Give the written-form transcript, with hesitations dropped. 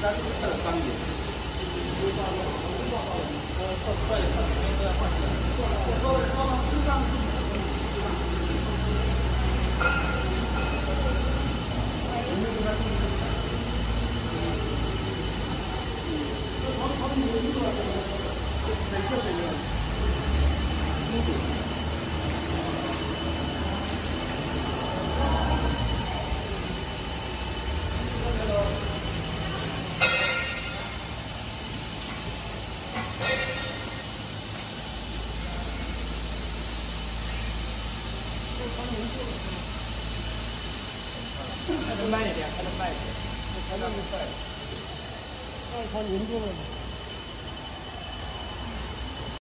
开的慢一点，开的慢一点，开的慢。 那他研究了。